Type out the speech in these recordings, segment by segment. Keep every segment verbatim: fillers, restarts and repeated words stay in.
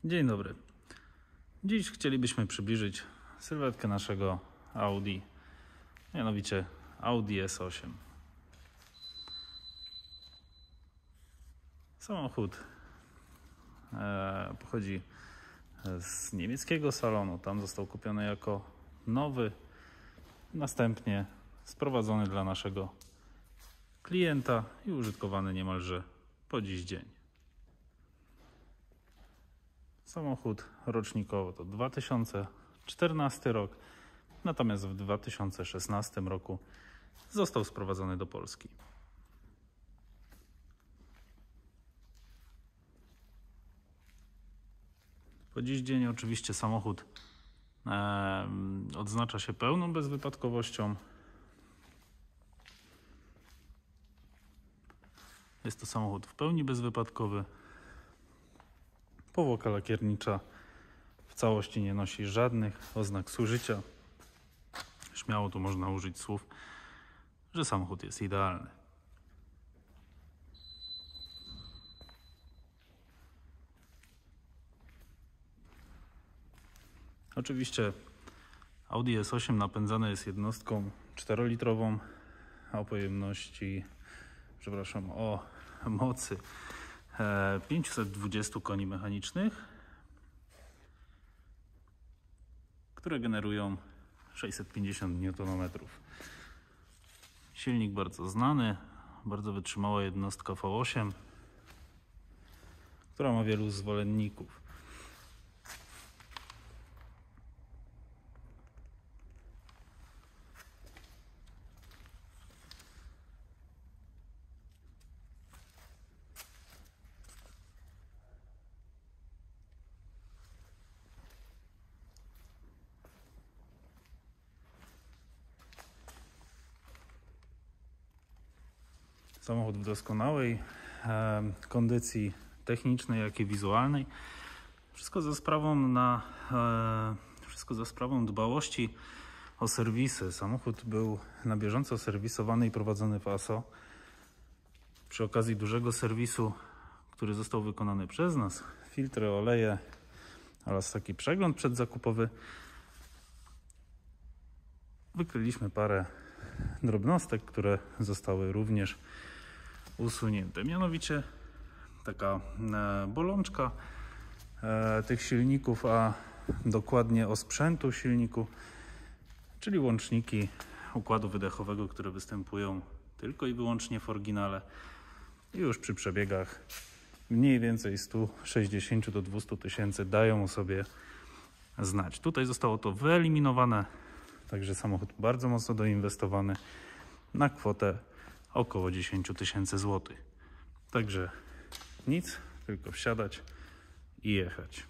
Dzień dobry. Dziś chcielibyśmy przybliżyć sylwetkę naszego Audi, mianowicie Audi S osiem. Samochód e, pochodzi z niemieckiego salonu. Tam został kupiony jako nowy, następnie sprowadzony dla naszego klienta i użytkowany niemalże po dziś dzień. Samochód rocznikowo to dwa tysiące czternasty rok, natomiast w dwa tysiące szesnastym roku został sprowadzony do Polski. Po dziś dzień oczywiście samochód e, odznacza się pełną bezwypadkowością. Jest to samochód w pełni bezwypadkowy. Powłoka lakiernicza w całości nie nosi żadnych oznak zużycia. Śmiało tu można użyć słów, że samochód jest idealny. Oczywiście Audi S osiem napędzane jest jednostką czterolitrową o pojemności, przepraszam, o mocy pięćset dwadzieścia koni mechanicznych, które generują sześćset pięćdziesiąt niutonometrów. Silnik bardzo znany, bardzo wytrzymała jednostka V osiem, która ma wielu zwolenników. Samochód w doskonałej e, kondycji technicznej, jak i wizualnej. Wszystko za sprawą na e, wszystko za sprawą dbałości o serwisy. Samochód był na bieżąco serwisowany i prowadzony w A S O. Przy okazji dużego serwisu, który został wykonany przez nas, filtry, oleje oraz taki przegląd przedzakupowy, wykryliśmy parę drobnostek, które zostały również usunięte. Mianowicie taka bolączka tych silników, a dokładnie osprzętu silniku, czyli łączniki układu wydechowego, które występują tylko i wyłącznie w oryginale i już przy przebiegach mniej więcej sto sześćdziesiąt do dwustu tysięcy dają o sobie znać. Tutaj zostało to wyeliminowane, także samochód bardzo mocno doinwestowany na kwotę około dziesięć tysięcy złotych. Także nic, tylko wsiadać i jechać.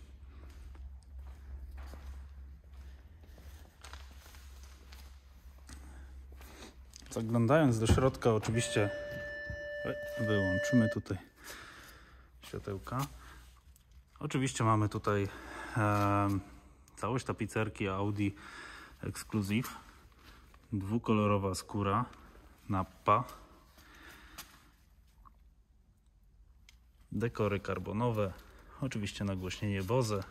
Zaglądając do środka, oczywiście wyłączymy tutaj światełka. Oczywiście mamy tutaj e, całość tapicerki Audi Exclusive, dwukolorowa skóra, nappa, dekory karbonowe, oczywiście nagłośnienie Bose,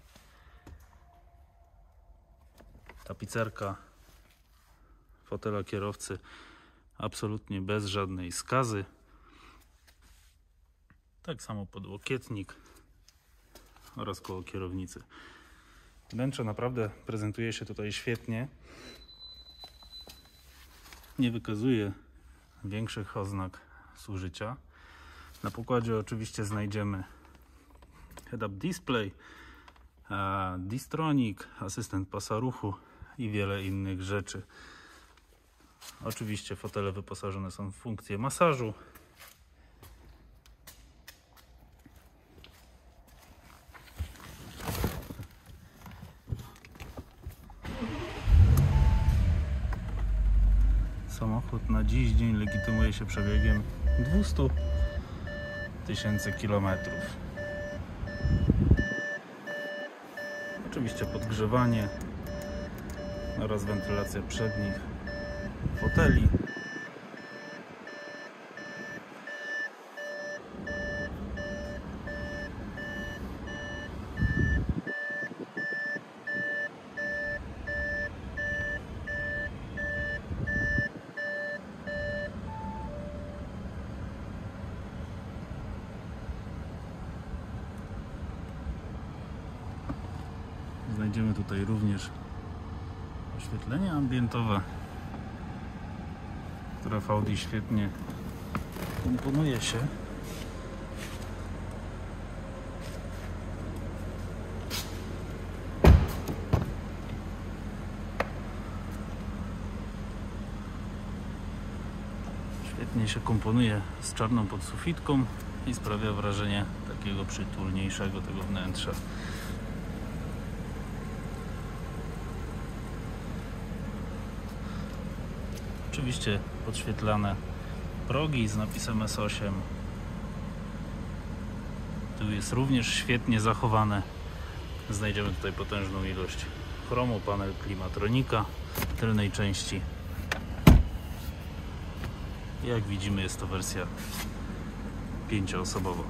tapicerka fotela kierowcy absolutnie bez żadnej skazy, tak samo podłokietnik oraz koło kierownicy. Wnętrze naprawdę prezentuje się tutaj świetnie, nie wykazuje większych oznak zużycia. Na pokładzie oczywiście znajdziemy head-up display, Distronic, asystent pasa ruchu i wiele innych rzeczy. Oczywiście fotele wyposażone są w funkcję masażu. Samochód na dziś dzień legitymuje się przebiegiem dwieście tysięcy kilometrów. Oczywiście podgrzewanie oraz wentylacja przednich foteli. Znajdziemy tutaj również oświetlenie ambientowe, które w Audi świetnie komponuje się. Świetnie się komponuje z czarną podsufitką i sprawia wrażenie takiego przytulniejszego tego wnętrza. Oczywiście podświetlane progi z napisem S osiem. Tu jest również świetnie zachowane. Znajdziemy tutaj potężną ilość chromu, panel klimatronika w tylnej części. Jak widzimy, jest to wersja pięcioosobowa.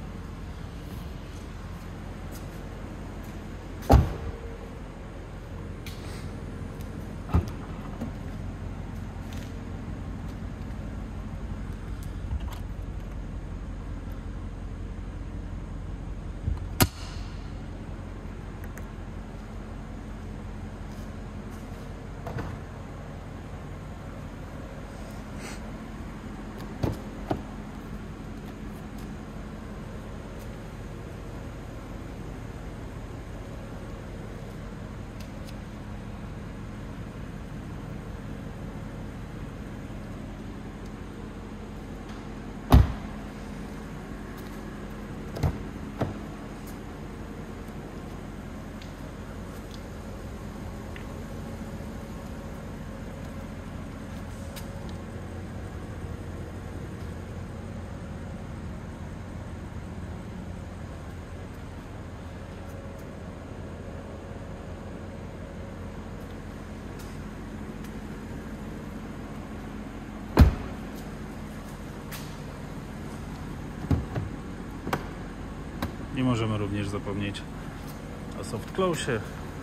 Nie możemy również zapomnieć o soft close.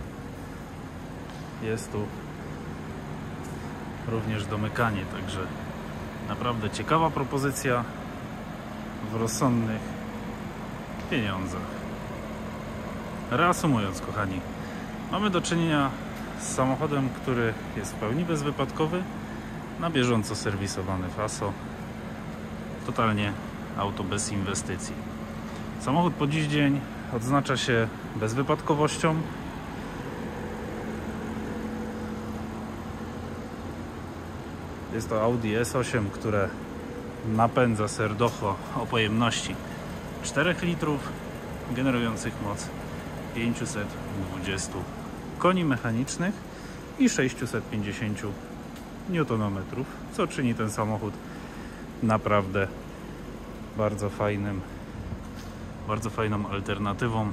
Jest tu również domykanie, także naprawdę ciekawa propozycja w rozsądnych pieniądzach. Reasumując, kochani, mamy do czynienia z samochodem, który jest w pełni bezwypadkowy, na bieżąco serwisowany F A S O, totalnie auto bez inwestycji. Samochód po dziś dzień odznacza się bezwypadkowością, jest to Audi S osiem, które napędza serdecho o pojemności czterech litrów, generujących moc pięćset dwadzieścia koni mechanicznych i sześćset pięćdziesiąt niutonometrów, co czyni ten samochód naprawdę bardzo fajnym, bardzo fajną alternatywą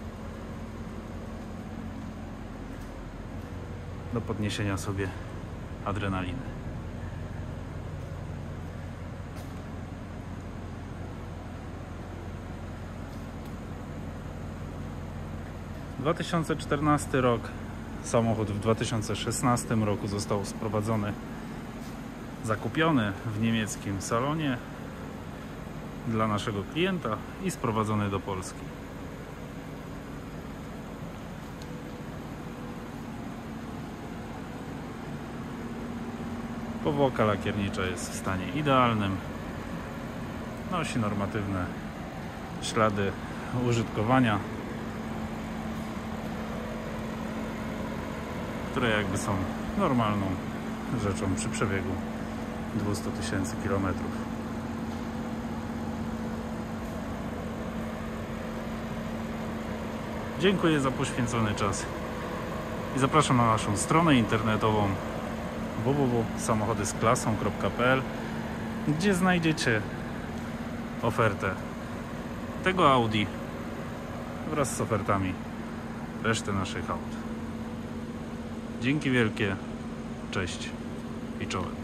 do podniesienia sobie adrenaliny. dwa tysiące czternasty rok. Samochód w dwa tysiące szesnastym roku został sprowadzony, zakupiony w niemieckim salonie dla naszego klienta i sprowadzony do Polski. Powłoka lakiernicza jest w stanie idealnym. Nosi normatywne ślady użytkowania, które jakby są normalną rzeczą przy przebiegu dwieście tysięcy kilometrów. Dziękuję za poświęcony czas i zapraszam na naszą stronę internetową w w w kropka samochody z klasą kropka p l, gdzie znajdziecie ofertę tego Audi wraz z ofertami reszty naszych aut. Dzięki wielkie, cześć i czołem.